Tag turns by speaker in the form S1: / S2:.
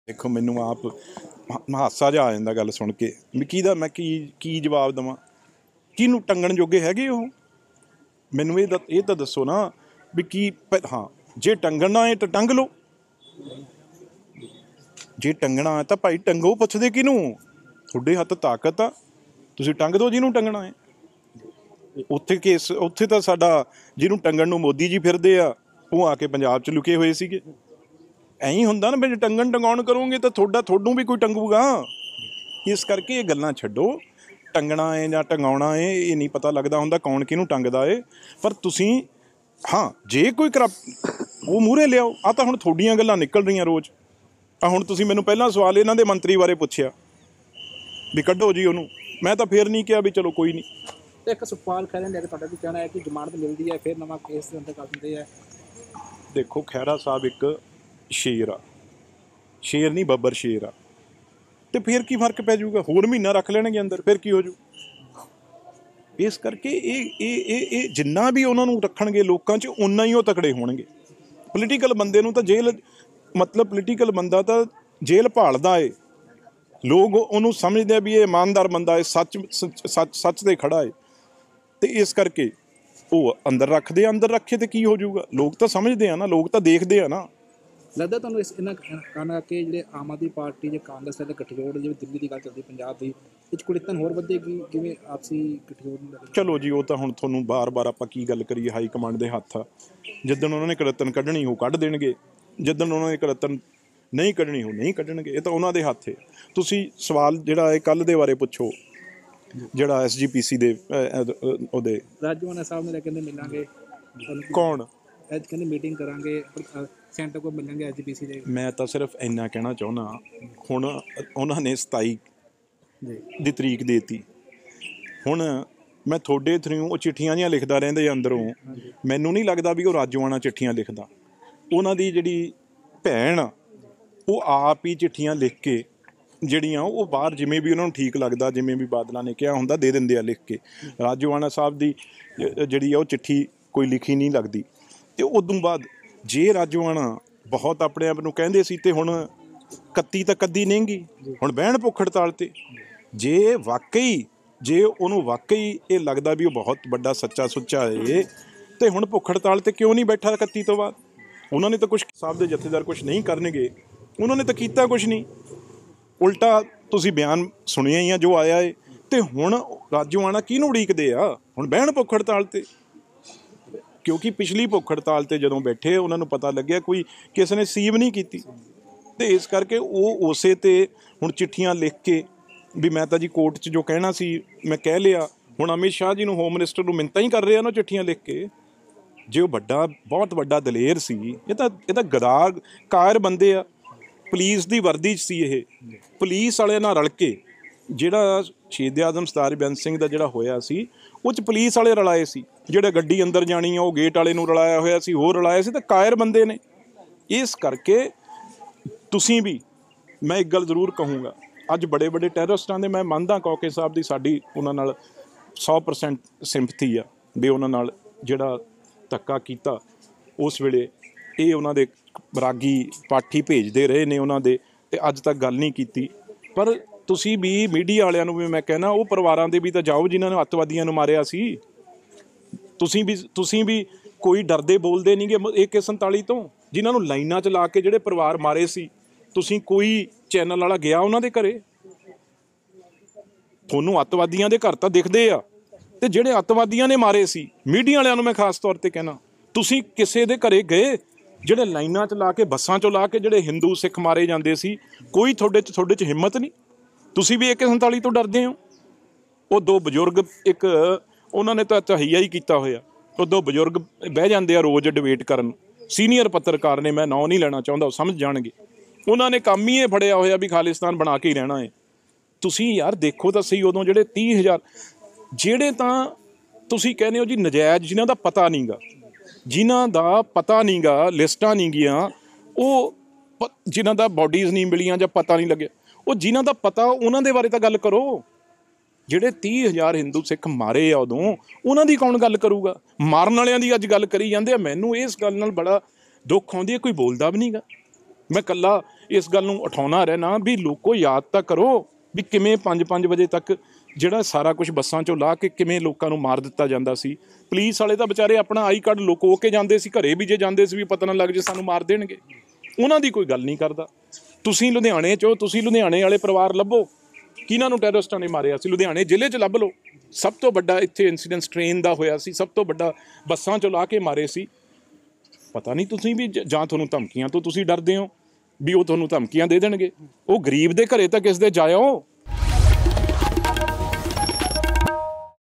S1: देखो मैनू आप हासा जिहा आ जांदा गल सुन के भी किहदा मैं की जवाब देवां किहनूं टंगण जोगे हैगे ओह मैनू ये तां दसो ना भी की हाँ जे टंगना है तो टंग लो जे टंगना है तो भाई टंगो पुछदे किहनूं तुहाडे हत्थ ताकत आ तुसीं टंग दो जिहनूं टंगना है उत्थे केस उत्थे तां साडा जिहनूं टंगण नूं मोदी जी फिरदे आ ਉਹ आ के पंजाब च लुके हुए सीगे ਐਂ ਹੀ ਹੁੰਦਾ ਨਾ ਵੀ ਟੰਗਣ ਟੰਗਾਉਣ ਕਰੋਗੇ ਤਾਂ ਤੁਹਾਨੂੰ ਵੀ ਕੋਈ ਟੰਗੂਗਾ ਇਸ ਕਰਕੇ ਇਹ ਗੱਲਾਂ ਛੱਡੋ ਟੰਗਣਾ ਹੈ ਜਾਂ ਟੰਗਾਉਣਾ ਹੈ ਇਹ ਨਹੀਂ ਪਤਾ ਲੱਗਦਾ ਹੁੰਦਾ ਕੌਣ ਕਿਹਨੂੰ ਟੰਗਦਾ ਹੈ ਪਰ ਤੁਸੀਂ ਹਾਂ ਜੇ ਕੋਈ ਉਹ ਮੂਹਰੇ ਲਿਆਓ ਆ ਤਾਂ ਹੁਣ ਤੁਹਾਡੀਆਂ ਗੱਲਾਂ ਨਿਕਲ ਰਹੀਆਂ ਰੋਜ਼ ਆ ਹੁਣ ਤੁਸੀਂ ਮੈਨੂੰ ਪਹਿਲਾਂ ਸਵਾਲ ਇਹਨਾਂ ਦੇ ਮੰਤਰੀ ਬਾਰੇ ਪੁੱਛਿਆ ਵੀ ਕੱਢੋ ਜੀ ਉਹਨੂੰ ਮੈਂ ਤਾਂ ਫੇਰ ਨਹੀਂ ਕਿਹਾ ਵੀ ਚਲੋ ਕੋਈ ਨਹੀਂ
S2: ਇੱਕ ਸੁਖਪਾਲ ਖਹਿਰਾ ਲੈ ਕੇ ਤੁਹਾਡਾ ਵੀ ਕਹਿਣਾ ਹੈ ਕਿ ਜ਼ਮਾਨਤ ਮਿਲਦੀ ਹੈ ਫਿਰ ਨਵਾਂ ਕੇਸ ਦੇ ਅੰਦਰ ਕਰ ਦਿੰਦੇ ਆ
S1: ਦੇਖੋ ਖਹਿਰਾ ਸਾਹਿਬ ਇੱਕ शेर आ शेर नहीं बब्बर शेर आ तो फिर की फर्क पै जाऊगा होर महीना रख लेंगे अंदर फिर की हो जू इस करके ये जिन्ना भी उन्होंने रखणगे लोगों च उन्ना ही वो तकड़े होणगे पोलीटिकल बंदे नूं तां जेल मतलब पोलीटिकल बंदा तो जेल भालदा है लोग उन्होंने समझते भी ये ईमानदार बंदा है सच ते खड़ा है तो इस करके वो अंदर रखे तो की हो जाऊगा लोग तो समझते हैं ना लोग तो देखते हैं ना
S2: ਲੱਗਦਾ ਤੁਹਾਨੂੰ ਇਸ ਇਹਨਾਂ ਕਾਰਨ ਕਿ ਜਿਹੜੇ ਆਮ ਆਦਮੀ ਪਾਰਟੀ ਜਾਂ ਕਾਂਗਰਸ ਦੇ ਗਠਜੋੜ ਜਿਵੇਂ ਦਿੱਲੀ ਦੀ ਗੱਲ ਚੱਲਦੀ ਪੰਜਾਬ ਦੀ ਇਹ ਕੁੜਿੱਤਨ ਹੋਰ ਵਧੇਗੀ ਕਿਵੇਂ ਆਪਸੀ ਗਠਜੋੜ ਨੂੰ
S1: ਚਲੋ ਜੀ ਉਹ ਤਾਂ ਹੁਣ ਤੁਹਾਨੂੰ ਬਾਰ-ਬਾਰ ਆਪਾਂ ਕੀ ਗੱਲ ਕਰੀਏ ਹਾਈ ਕਮਾਂਡ ਦੇ ਹੱਥ ਆ ਜਿੱਦਣ ਉਹਨਾਂ ਨੇ ਕੁੜਿੱਤਨ ਕੱਢਣੀ ਉਹ ਕੱਢ ਦੇਣਗੇ ਜਿੱਦਣ ਉਹਨਾਂ ਨੇ ਕੁੜਿੱਤਨ ਨਹੀਂ ਕੱਢਣੀ ਉਹ ਨਹੀਂ ਕੱਢਣਗੇ ਇਹ ਤਾਂ ਉਹਨਾਂ ਦੇ ਹੱਥ ਹੈ ਤੁਸੀਂ ਸਵਾਲ ਜਿਹੜਾ ਇਹ ਕੱਲ੍ਹ ਦੇ ਬਾਰੇ ਪੁੱਛੋ ਜਿਹੜਾ SGPC ਦੇ ਉਹਦੇ
S2: ਰਾਜਵਾਨਾ ਸਾਹਿਬ ਨੇ ਕਹਿੰਦੇ ਮਿਲਾਂਗੇ
S1: ਕੌਣ
S2: ਅੱਜ ਕਹਿੰਦੇ ਮੀਟਿੰਗ ਕਰਾਂਗੇ ਸੈਂਟਰ ਕੋਲ ਮਿਲਾਂਗੇ SGPC ਦੇ ਮੈਂ
S1: ਤਾਂ ਸਿਰਫ ਇੰਨਾ ਕਹਿਣਾ ਚਾਹੁੰਦਾ ਹੁਣ ਉਹਨਾਂ ਨੇ 27 ਦੀ ਤਰੀਕ ਦੇਤੀ ਹੁਣ ਮੈਂ ਤੁਹਾਡੇ ਥਰੂ ਉਹ ਚਿੱਠੀਆਂ ਜਿਹੀਆਂ ਲਿਖਦਾ ਰਹਿੰਦੇ ਅੰਦਰੋਂ ਮੈਨੂੰ ਨਹੀਂ ਲੱਗਦਾ ਵੀ ਉਹ ਰਾਜਵਾਨਾ ਚਿੱਠੀਆਂ ਲਿਖਦਾ ਉਹਨਾਂ ਦੀ ਜਿਹੜੀ ਭੈਣ ਉਹ ਆਪ ਹੀ ਚਿੱਠੀਆਂ ਲਿਖ ਕੇ ਜਿਹੜੀਆਂ ਉਹ ਬਾਹਰ ਜਿਵੇਂ ਵੀ ਉਹਨਾਂ ਨੂੰ ਠੀਕ ਲੱਗਦਾ ਜਿਵੇਂ ਵੀ ਬਾਦਲਾਂ ਨੇ ਕਿਹਾ ਹੁੰਦਾ ਦੇ ਦਿੰਦੇ ਆ ਲਿਖ ਕੇ ਰਾਜਵਾਨਾ ਸਾਹਿਬ ਦੀ ਜਿਹੜੀ ਆ ਉਹ ਚਿੱਠੀ ਕੋਈ ਲਿਖੀ ਨਹੀਂ ਲੱਗਦੀ ਤੇ ਉਦੋਂ ਬਾਅਦ ਜੇ ਰਾਜਵਾਨਾ ਬਹੁਤ ਆਪਣੇ ਆਪ ਨੂੰ ਕਹਿੰਦੇ ਸੀ ਤੇ ਹੁਣ ਕੱਤੀ ਤਾਂ ਕੱਦੀ ਨਹੀਂਗੀ ਹੁਣ ਬਹਿਣ ਭੁੱਖ ਹੜਤਾਲ ਤੇ ਜੇ ਵਾਕਈ ਜੇ ਉਹਨੂੰ ਵਾਕਈ ਇਹ ਲੱਗਦਾ ਵੀ ਉਹ ਬਹੁਤ ਵੱਡਾ ਸੱਚਾ ਸੁੱਚਾ ਹੈ ਤੇ ਹੁਣ ਭੁੱਖ ਹੜਤਾਲ ਤੇ ਕਿਉਂ ਨਹੀਂ ਬੈਠਾ 31 ਤੋਂ ਬਾਅਦ ਉਹਨਾਂ ਨੇ ਤਾਂ ਕੁਛ ਸਾਹਿਬ ਦੇ ਜਥੇਦਾਰ ਕੁਛ ਨਹੀਂ ਕਰਨਗੇ ਉਹਨਾਂ ਨੇ ਤਾਂ ਕੀਤਾ ਕੁਛ ਨਹੀਂ ਉਲਟਾ ਤੁਸੀਂ ਬਿਆਨ ਸੁਣਿਆ ਹੀ ਆ ਜੋ ਆਇਆ ਹੈ ਤੇ ਹੁਣ ਰਾਜਵਾਨਾ ਕਿਹਨੂੰ ਉਡੀਕਦੇ ਆ ਹੁਣ ਬਹਿਣ ਭੁੱਖ ਹੜਤਾਲ ਤੇ ਕਿਉਂਕਿ ਪਿਛਲੀ ਭੁੱਖ ਹੜਤਾਲ ਤੇ ਜਦੋਂ ਬੈਠੇ ਉਹਨਾਂ ਨੂੰ ਪਤਾ ਲੱਗਿਆ ਕੋਈ ਕਿਸੇ ਨੇ ਸੀਵ ਨਹੀਂ ਕੀਤੀ ਤੇ ਇਸ ਕਰਕੇ ਉਹ ਉਸੇ ਤੇ ਹੁਣ ਚਿੱਠੀਆਂ ਲਿਖ ਕੇ ਵੀ ਮੈਂ ਤਾਂ ਜੀ ਕੋਰਟ 'ਚ ਜੋ ਕਹਿਣਾ ਸੀ ਮੈਂ ਕਹਿ ਲਿਆ ਹੁਣ ਅਮਿਤ ਸ਼ਾਹ ਜੀ ਨੂੰ ਹੋਮ ਮਿਨਿਸਟਰ ਨੂੰ ਮਿੰਨਤਾਂ ਹੀ ਕਰ ਰਹੇ ਆ ਨਾ ਚਿੱਠੀਆਂ ਲਿਖ ਕੇ ਜੇ ਉਹ ਬਹੁਤ ਵੱਡਾ ਦਲੇਰ ਸੀ ਇਹ ਤਾਂ ਗਦਾਰ ਕਾਇਰ ਬੰਦੇ ਆ ਪੁਲਿਸ ਦੀ ਵਰਦੀ 'ਚ ਸੀ ਇਹ ਪੁਲਿਸ ਵਾਲਿਆਂ ਨਾਲ ਰਲ ਕੇ ਜਿਹੜਾ ਸ਼ਹੀਦ ਆਜ਼ਮ ਸਰਦਾਰ ਬੇਅੰਤ ਸਿੰਘ ਦਾ ਜਿਹੜਾ ਹੋਇਆ ਸੀ ਉਹ 'ਚ ਪੁਲਿਸ ਵਾਲੇ ਰਲਾਏ ਸੀ ਜਿਹੜੇ ਗੱਡੀ ਅੰਦਰ ਜਾਣੀ ਆ ਉਹ ਗੇਟ ਵਾਲੇ ਨੂੰ ਰਲਾਇਆ ਹੋਇਆ ਸੀ ਹੋਰ ਰਲਾਇਆ ਸੀ ਤਾਂ ਕਾਇਰ ਬੰਦੇ ਨੇ ਇਸ ਕਰਕੇ ਤੁਸੀਂ ਵੀ ਮੈਂ ਇੱਕ ਗੱਲ ਜ਼ਰੂਰ ਕਹੂੰਗਾ ਅੱਜ ਬੜੇ ਵੱਡੇ ਟੈਰਰਿਸਟਾਂ ਦੇ ਮੈਂ ਮੰਨਦਾ ਕੌਕੇ ਸਾਹਿਬ ਦੀ ਸਾਡੀ ਉਹਨਾਂ ਨਾਲ 100% ਸਿੰਪਥੀ ਆ ਵੀ ਉਹਨਾਂ ਨਾਲ ਜਿਹੜਾ ਧੱਕਾ ਕੀਤਾ ਉਸ ਵੇਲੇ ਇਹ ਉਹਨਾਂ ਦੇ ਬਰਾਗੀ ਪਾਠੀ ਭੇਜਦੇ ਰਹੇ ਨੇ ਉਹਨਾਂ ਦੇ ਤੇ ਅੱਜ ਤੱਕ ਗੱਲ ਨਹੀਂ ਕੀਤੀ ਪਰ ਤੁਸੀਂ ਵੀ ਮੀਡੀਆ ਵਾਲਿਆਂ ਨੂੰ ਵੀ ਮੈਂ ਕਹਿਣਾ ਉਹ ਪਰਿਵਾਰਾਂ ਦੇ ਵੀ ਤਾਂ ਜਾਓ ਜਿਨ੍ਹਾਂ ਨੇ ਅੱਤਵਾਦੀਆਂ ਨੂੰ ਮਾਰਿਆ ਸੀ ਤੁਸੀਂ ਵੀ ਕੋਈ ਡਰਦੇ ਬੋਲਦੇ ਨਹੀਂਗੇ AK-47 ਤੋਂ ਜਿਨ੍ਹਾਂ ਨੂੰ ਲਾਈਨਾਂ 'ਚ ਲਾ ਕੇ ਜਿਹੜੇ ਪਰਿਵਾਰ ਮਾਰੇ ਸੀ ਤੁਸੀਂ ਕੋਈ ਚੈਨਲ ਵਾਲਾ ਗਿਆ ਉਹਨਾਂ ਦੇ ਘਰੇ ਤੁਹਾਨੂੰ ਅੱਤਵਾਦੀਆਂ ਦੇ ਘਰ ਤਾਂ ਦਿਖਦੇ ਆ ਤੇ ਜਿਹੜੇ ਅੱਤਵਾਦੀਆਂ ਨੇ ਮਾਰੇ ਸੀ ਮੀਡੀਆ ਵਾਲਿਆਂ ਨੂੰ ਮੈਂ ਖਾਸ ਤੌਰ ਤੇ ਕਹਿਣਾ ਤੁਸੀਂ ਕਿਸੇ ਦੇ ਘਰੇ ਗਏ ਜਿਹੜੇ ਲਾਈਨਾਂ 'ਚ ਲਾ ਕੇ ਬੱਸਾਂ 'ਚੋਂ ਲਾ ਕੇ ਜਿਹੜੇ ਹਿੰਦੂ ਸਿੱਖ ਮਾਰੇ ਜਾਂਦੇ ਸੀ ਕੋਈ ਤੁਹਾਡੇ 'ਚ ਹਿੰਮਤ ਨਹੀਂ ਤੁਸੀਂ ਵੀ AK-47 ਤੋਂ ਡਰਦੇ ਹੋ ਉਹ ਦੋ ਬਜ਼ੁਰਗ ਇੱਕ ਉਹਨਾਂ ਨੇ ਤਾਂ ਤਹਈਆ ਹੀ ਕੀਤਾ ਹੋਇਆ ਉਹ ਦੋ ਬਜ਼ੁਰਗ ਬਹਿ ਜਾਂਦੇ ਆ ਰੋਜ਼ ਡਿਬੇਟ ਕਰਨ ਸੀਨੀਅਰ ਪੱਤਰਕਾਰ ਨੇ ਮੈਂ ਨਾਂ ਨਹੀਂ ਲੈਣਾ ਚਾਹੁੰਦਾ ਉਹ ਸਮਝ ਜਾਣਗੇ ਉਹਨਾਂ ਨੇ ਕੰਮ ਹੀ ਇਹ ਫੜਿਆ ਹੋਇਆ ਵੀ ਖਾਲਿਸਤਾਨ ਬਣਾ ਕੇ ਹੀ ਰਹਿਣਾ ਹੈ ਤੁਸੀਂ ਯਾਰ ਦੇਖੋ ਤਾਂ ਸਹੀ ਉਦੋਂ ਜਿਹੜੇ 30,000 ਜਿਹੜੇ ਤਾਂ ਤੁਸੀਂ ਕਹਿੰਦੇ ਹੋ ਜੀ ਨਜਾਇਜ਼ ਜਿਨ੍ਹਾਂ ਦਾ ਪਤਾ ਨਹੀਂ ਗਾ ਲਿਸਟਾਂ ਨਹੀਂ ਗੀਆਂ ਉਹ ਜਿਨ੍ਹਾਂ ਦਾ ਬਾਡੀਜ਼ ਨਹੀਂ ਮਿਲੀਆਂ ਜਾਂ ਪਤਾ ਨਹੀਂ ਲੱਗਿਆ ਉਹ ਜਿਨ੍ਹਾਂ ਦਾ ਪਤਾ ਉਹਨਾਂ ਦੇ ਬਾਰੇ ਤਾਂ ਗੱਲ ਕਰੋ ਜਿਹੜੇ 30,000 ਹਿੰਦੂ ਸਿੱਖ ਮਾਰੇ ਆ ਉਦੋਂ ਉਹਨਾਂ ਦੀ ਕੌਣ ਗੱਲ ਕਰੂਗਾ ਮਾਰਨ ਵਾਲਿਆਂ ਦੀ ਅੱਜ ਗੱਲ ਕਰੀ ਜਾਂਦੇ ਆ ਮੈਨੂੰ ਇਸ ਗੱਲ ਨਾਲ ਬੜਾ ਦੁੱਖ ਆਉਂਦੀ ਹੈ ਕੋਈ ਬੋਲਦਾ ਵੀ ਨਹੀਂ ਗਾ ਮੈਂ ਇਕੱਲਾ ਇਸ ਗੱਲ ਨੂੰ ਉਠਾਉਣਾ ਰਹਿਣਾ ਵੀ ਲੋਕੋ ਯਾਦ ਤਾਂ ਕਰੋ ਵੀ ਕਿਵੇਂ 5-5 ਵਜੇ ਤੱਕ ਜਿਹੜਾ ਸਾਰਾ ਕੁਝ ਬੱਸਾਂ 'ਚੋਂ ਲਾਹ ਕੇ ਕਿਵੇਂ ਲੋਕਾਂ ਨੂੰ ਮਾਰ ਦਿੱਤਾ ਜਾਂਦਾ ਸੀ। ਪੁਲਿਸ ਵਾਲੇ ਤਾਂ ਵਿਚਾਰੇ ਆਪਣਾ ਆਈ ਕਾਰਡ ਲੁਕੋ ਕੇ ਜਾਂਦੇ ਸੀ, ਘਰੇ ਵੀ ਜੇ ਜਾਂਦੇ ਸੀ ਵੀ ਪਤਾ ਨਾ ਲੱਗ ਜੇ ਸਾਨੂੰ ਮਾਰ ਦੇਣਗੇ, ਉਹਨਾਂ ਦੀ ਕੋਈ ਗੱਲ ਨਹੀਂ ਕਰਦਾ। ਤੁਸੀਂ ਲੁਧਿਆਣੇ 'ਚੋਂ, ਤੁਸੀਂ ਲੁਧਿਆਣੇ ਵਾਲੇ ਪਰਿਵਾਰ ਲੱਭੋ ਕਿਹਨਾਂ ਨੂੰ ਟੈਰਰਿਸਟਾਂ ਨੇ ਮਾਰਿਆ ਸੀ, ਲੁਧਿਆਣੇ ਜ਼ਿਲ੍ਹੇ 'ਚ ਲੱਭ ਲਓ। ਸਭ ਤੋਂ ਵੱਡਾ ਇੱਥੇ ਇੰਸੀਡੈਂਟ ਟ੍ਰੇਨ ਦਾ ਹੋਇਆ ਸੀ, ਸਭ ਤੋਂ ਵੱਡਾ ਬੱਸਾਂ 'ਚੋਂ ਲਾ ਕੇ ਮਾਰੇ ਸੀ। ਪਤਾ ਨਹੀਂ ਤੁਸੀਂ ਵੀ ਜਾਂ ਤੁਹਾਨੂੰ ਧਮਕੀਆਂ ਤੋਂ ਤੁਸੀਂ ਡਰਦੇ ਹੋ ਵੀ ਉਹ ਤੁਹਾਨੂੰ ਧਮਕੀਆਂ ਦੇ ਦੇਣਗੇ। ਉਹ ਗਰੀਬ ਦੇ ਘਰੇ ਤਾਂ ਕਿਸ ਦੇ ਜਾਇਓ,